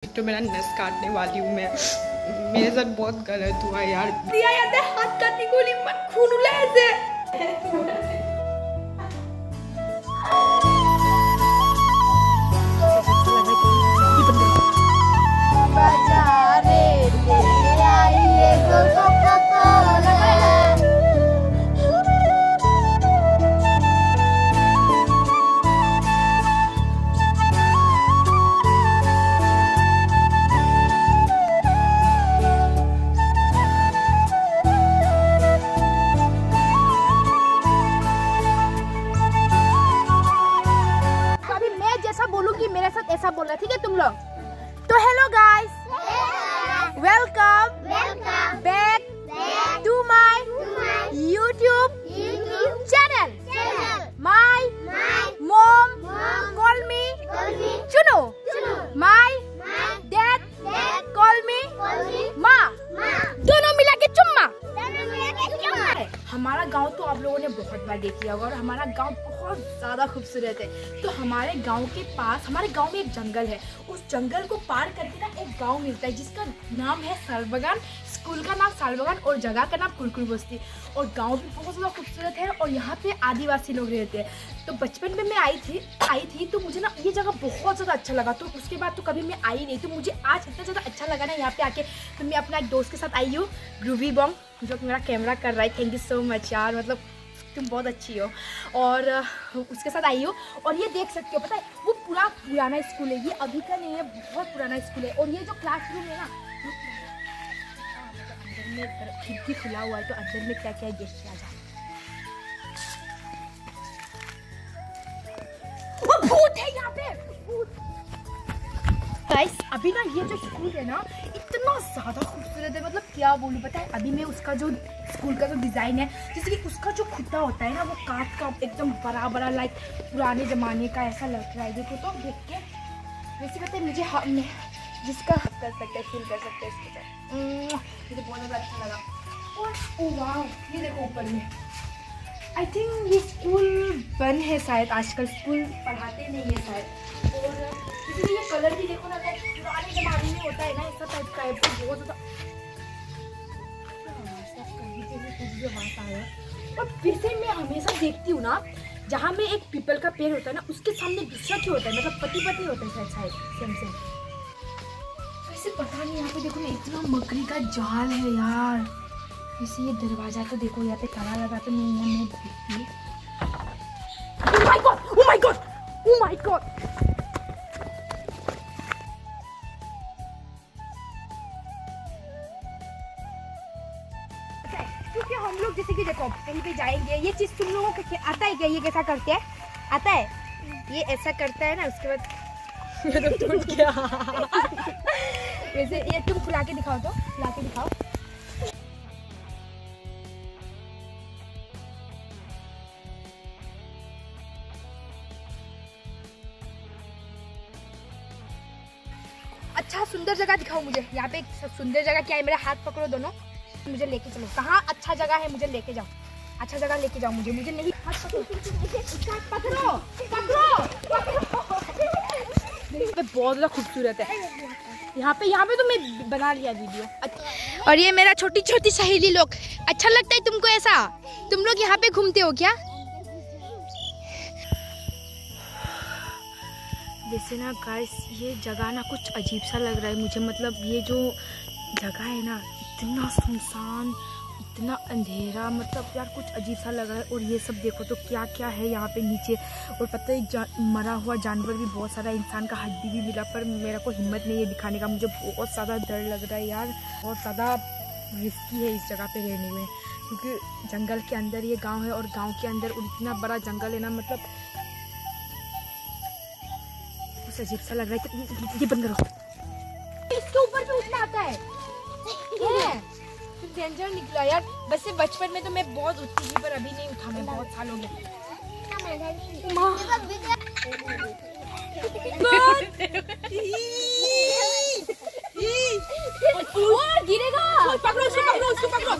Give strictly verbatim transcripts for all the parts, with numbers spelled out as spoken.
तो मेरा नस काटने वाली हूँ मैं। मेरे साथ बहुत गलत हुआ यार। दिया याद है हाथ काटी गोली मत खून उला ऐसे। ऐसा बोल रहा ठीक है तुम लोग। तो hello guys, welcome back to my YouTube channel my mom call me Chuno, my dad call मी माँ, दोनों मिला के चुम्मा। हमारा गांव तो आप लोगों ने बहुत बार देख लिया होगा और हमारा गांव बहुत ज़्यादा खूबसूरत है। तो हमारे गांव के पास, हमारे गांव में एक जंगल है। उस जंगल को पार करके ना एक गांव मिलता है जिसका नाम है सालबगान। स्कूल का नाम सालबगान और जगह का नाम कुरकुर बस्ती। और गांव भी बहुत ज़्यादा खूबसूरत है और यहाँ पे आदिवासी लोग रहते हैं। तो बचपन में मैं आई थी आई थी तो मुझे ना ये जगह बहुत ज़्यादा अच्छा लगा। तो उसके बाद तो कभी मैं आई नहीं। तो मुझे आज इतना ज़्यादा अच्छा लगा ना यहाँ पे आके। तो मैं अपना एक दोस्त के साथ आई हूँ, रूबी बॉन्ग, जो मेरा कैमरा कर रहा है। थैंक यू सो मच यार, मतलब तुम बहुत अच्छी हो। और उसके साथ आई हो और ये देख सकते हो, पता है वो पूरा पुराना स्कूल है। ये अभी का नहीं है, बहुत पुराना स्कूल है। और ये जो क्लासरूम है ना, अंदर में खिड़की खुला हुआ है तो अंदर में क्या क्या है देख के आ जाए। वो भूत है यहाँ पे, भूत। गाइस अभी ना ये जो स्कूल है ना इतना ज़्यादा खूबसूरत है, मतलब क्या बोलूँ। पता है अभी मैं उसका जो स्कूल का जो डिज़ाइन है, जैसे कि उसका जो खुदा होता है ना वो काट का एकदम बड़ा बड़ा लाइक पुराने ज़माने का ऐसा लग रहा है। देखो तो देख के वैसे कहते हैं मुझे हमने जिसका कर सकते हैं फील कर सकते हैं इसके साथ। मुझे बहुत ज़्यादा अच्छा लगा। और ओ वाह, ये देखो ऊपर में आई थिंक ये स्कूल बंद है शायद, आजकल स्कूल पढ़ाते नहीं है शायद। और इसलिए ये कलर भी देखो ना, पुराने ज़माने में होता है ना ऐसा टाइप का है। बहुत ज़्यादा और वैसे मैं हमेशा देखती हूँ ना, जहाँ में एक पीपल का पेड़ होता है ना उसके सामने दूसरा क्यों होता है, मतलब पति पति होता है शायद शायद सेम सेम। वैसे पता नहीं, यहाँ पे देखो ना इतना मकड़ी का जाल है यार। वैसे ये दरवाजा तो देखो यहाँ पे ताला लगा तो नहीं है। मैं देखती oh my god, oh my god, oh my god. क्योंकि हम लोग जैसे कि देखो कहीं पे जाएंगे, ये चीज तुम लोगों को आता है क्या? ये कैसा करते हैं, आता है ये ऐसा करता है ना, उसके बाद ये तो टूट गया। वैसे ये तुम खुला के दिखाओ, तो खुला के दिखाओ। अच्छा सुंदर जगह दिखाओ मुझे। यहाँ पे एक सुंदर जगह क्या है? मेरा हाथ पकड़ो दोनों, मुझे लेके चलो। कहाँ अच्छा जगह है, मुझे लेके जाओ। अच्छा जगह लेके जाओ मुझे, मुझे नहीं हाथ पकड़ो, पकड़ो पकड़ो पकड़ो। बहुत ज़्यादा खूबसूरत है यहाँ पे। यहाँ पे तो मैं बना लिया वीडियो। और ये मेरा छोटी छोटी सहेली लोग। अच्छा लगता है तुमको ऐसा? तुम लोग यहाँ पे घूमते हो क्या? वैसे ना गाइस ये जगह ना कुछ अजीब सा लग रहा है मुझे। मतलब ये जो जगह है ना इतना सुनसान, इतना अंधेरा, मतलब यार कुछ अजीब सा लग रहा है। और ये सब देखो तो क्या क्या है यहाँ पे नीचे। और पता है मरा हुआ जानवर भी बहुत सारा, इंसान का हड्डी भी मिला, पर मेरा को हिम्मत नहीं है दिखाने का। मुझे बहुत ज़्यादा डर लग रहा है यार, बहुत ज़्यादा रिस्की है इस जगह पे रहने में। क्योंकि जंगल के अंदर ये गाँव है और गाँव के अंदर इतना बड़ा जंगल है ना, मतलब कुछ अजीब सा लग रहा है। ये बंद करो, इसके ऊपर भी उठना आता है। डेंजर निकला यार। वैसे बचपन में तो मैं बहुत उठती थी, पर अभी नहीं उठा मैं, बहुत साल हो गए। गिरेगा, पकड़ो उसको, पकड़ो उसको, पकड़ो।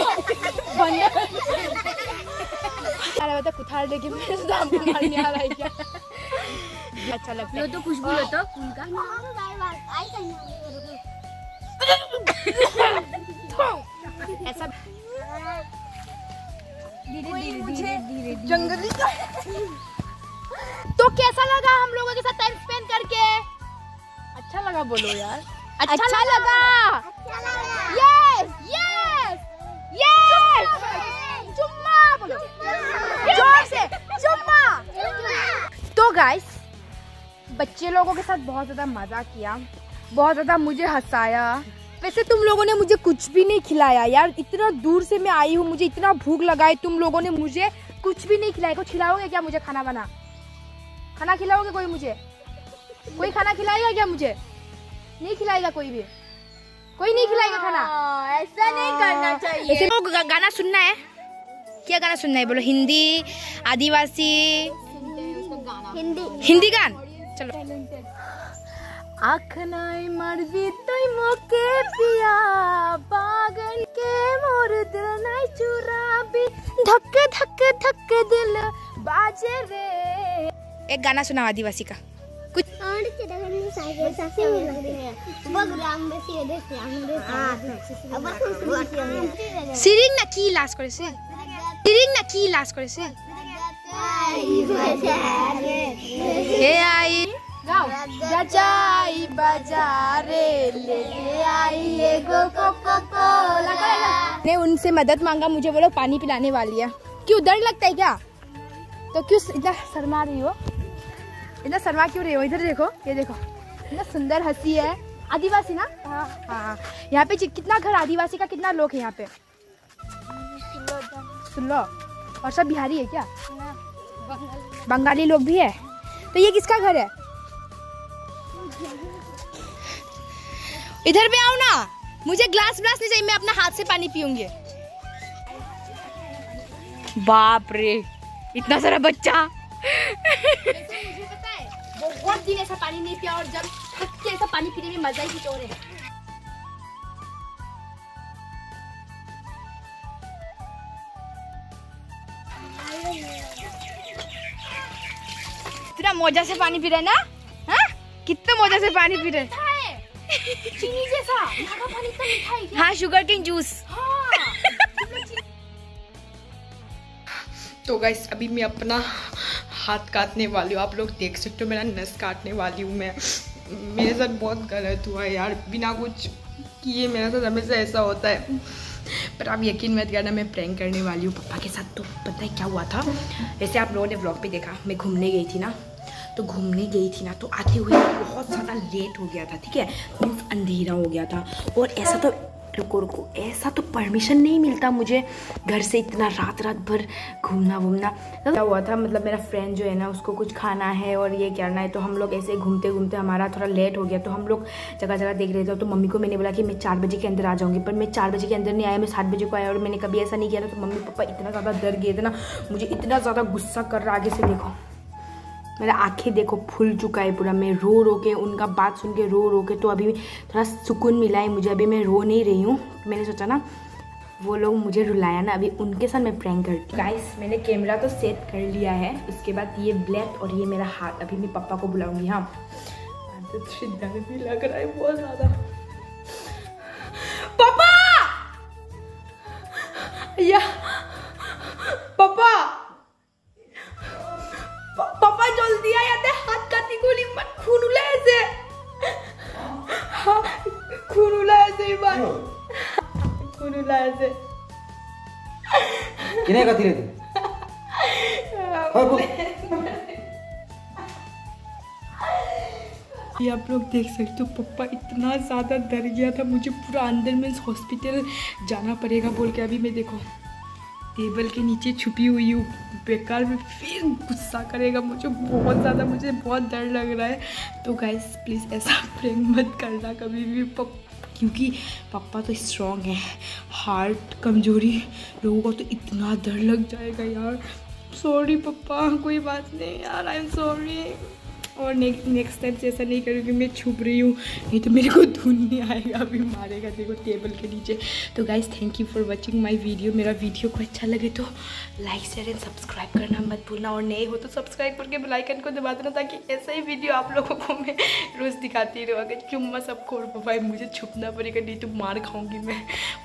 अरे बता कुठार लेके मेरे दाम को मारने आ रहा है क्या? अच्छा लगता है। ये तो खुशबू लेता फूल का। कोई मुझे जंगली तो कैसा लगा हम लोगों के साथ टाइम स्पेंड करके? अच्छा लगा बोलो यार। अच्छा, अच्छा लगा, यस यस यस, चुम्मा बोलो जोर से, चुम्मा। तो गाइस बच्चे लोगों के साथ बहुत ज्यादा मजा किया, बहुत ज्यादा मुझे हंसाया। वैसे तुम लोगों ने मुझे कुछ भी नहीं खिलाया यार, इतना दूर से मैं आई हूँ, मुझे इतना भूख लगा है, तुम लोगों ने मुझे कुछ भी नहीं खिलाया। कुछ खिलाओगे क्या मुझे? खाना बना खाना खिलाओगे कोई मुझे? कोई खाना खिलाएगा क्या मुझे? नहीं खिलाएगा कोई भी? कोई नहीं खिलाएगा खाना? ऐसा नहीं करना चाहिए। ऐसे गा, गाना सुनना है क्या? गाना सुनना है बोलो, हिंदी, आदिवासी, हिंदी हिंदी गान। चलो। आँख नाई मरबी तोय मोके पिया, बागन के मोर दिल नाई चुराबी, धक धक धक दिल बाजे रे। एक गाना सुना आदिवासी का कुछ। सिरिंग ना की लास्ट करे से, सिरिंग ना की लास्ट करे से। हे आई जाई बाजारे लेके आई एगो कोको कोला। ने उनसे मदद मांगा, मुझे बोलो पानी पिलाने वाली है। क्यों डर लगता है क्या? तो क्यों इतना शर्मा रही हो? इतना शर्मा क्यों रही हो? इधर देखो, ये देखो, इतना सुंदर हंसी है। आदिवासी ना? हाँ हाँ। यहाँ पे कितना घर आदिवासी का कितना लोग है यहाँ पे? सुन लो। और सब बिहारी है क्या? बंगाली लोग भी है। तो ये किसका घर है? इधर पे आओ ना, मुझे ग्लास ग्लास नहीं चाहिए, मैं अपना हाथ से पानी पीऊंगी। बाप रे इतना सारा बच्चा। मुझे पता है बहुत दिन ऐसा पानी नहीं पिया, और जब थक के ऐसा पानी पीने में मजा ही कुछ और है। इतना मौजा से पानी पी रहे ना? हाँ? कितना मौजा से पानी पी रहे? चीनी जैसा यहाँ का पानी इतना मीठा है क्या? हाँ, शुगर केन जूस। हाँ। तो गाइस अभी मैं अपना हाथ काटने वाली हूँ, आप लोग देख सकते हो मेरा नस काटने वाली हूँ मैं। मेरे साथ बहुत गलत हुआ यार, बिना कुछ किए मेरे साथ हमेशा ऐसा होता है। पर आप यकीन मत करना, मैं प्रैंक करने वाली हूँ पापा के साथ। तो पता है क्या हुआ था? वैसे आप लोगों ने व्लॉग पे देखा, मैं घूमने गई थी ना, तो घूमने गई थी ना तो आते हुए बहुत ज़्यादा लेट हो गया था, ठीक है, मीन्स अंधेरा हो गया था। और ऐसा तो रुको रुको ऐसा तो परमिशन नहीं मिलता मुझे घर से इतना रात रात भर घूमना वूमना। क्या हुआ था, मतलब मेरा फ्रेंड जो है ना उसको कुछ खाना है और ये करना है, तो हम लोग ऐसे घूमते घूमते हमारा थोड़ा लेट हो गया, तो हम लोग जगह जगह देख रहे थे। तो मम्मी को मैंने बोला कि मैं चार बजे के अंदर आ जाऊँगी, पर मैं चार बजे के अंदर नहीं आया, मैं सात बजे को आया। और मैंने कभी ऐसा नहीं किया था। तो मम्मी पापा इतना ज़्यादा डर गए थे ना, मुझे इतना ज़्यादा गुस्सा कर रहा। आगे से देखो मेरा आंखें देखो फूल चुका है पूरा, मैं रो रो के उनका बात सुन के रो रो के तो अभी थोड़ा सुकून मिला है मुझे, अभी मैं रो नहीं रही हूँ। मैंने सोचा ना वो लोग मुझे रुलाया ना, अभी उनके साथ मैं प्रैंक करती हूँ। गाइस मैंने कैमरा तो सेट कर लिया है, उसके बाद ये ब्लैक और ये मेरा हाथ, अभी मैं पापा को बुलाऊंगी। हाँ तो डर भी लग रहा है बहुत ज़्यादा। पापा या पापा पापा जल्दी आ जाते, हाथ काटी गोली मत, खून उला ऐसे, हाँ खून उला ऐसे बार खून उला ऐसे किने कथी रे ये आप लोग देख सकते हो, पापा इतना ज़्यादा डर गया था, मुझे पूरा अंदर में हॉस्पिटल जाना पड़ेगा बोल के। अभी मैं देखो टेबल के नीचे छुपी हुई हूँ, बेकार में फिर गुस्सा करेगा मुझे बहुत ज़्यादा, मुझे बहुत डर लग रहा है। तो गाइस प्लीज़ ऐसा प्रैंक मत करना कभी भी, क्योंकि पापा तो स्ट्रॉन्ग है, हार्ट कमजोरी लोगों को तो इतना डर लग जाएगा यार। सॉरी पापा, कोई बात नहीं यार, आई एम सॉरी। और नेक्स्ट नेक्स्ट टाइम से ऐसा नहीं करूँगी, मैं छुप रही हूँ, नहीं तो मेरे को धुन नहीं आएगा, अभी मारेगा देखो टेबल के नीचे। तो guys thank you for watching my video. मेरा वीडियो को अच्छा लगे तो लाइक शेयर एंड सब्सक्राइब करना मत भूलना, और नए हो तो सब्सक्राइब करके बेल आइकन को दबा देना, ताकि ऐसा ही वीडियो आप लोगों को मैं रोज़ दिखाती रहूँ। अगर चुम्मा सबको और पापा मुझे छुपना पड़ेगा, नहीं तो मार खाऊँगी मैं।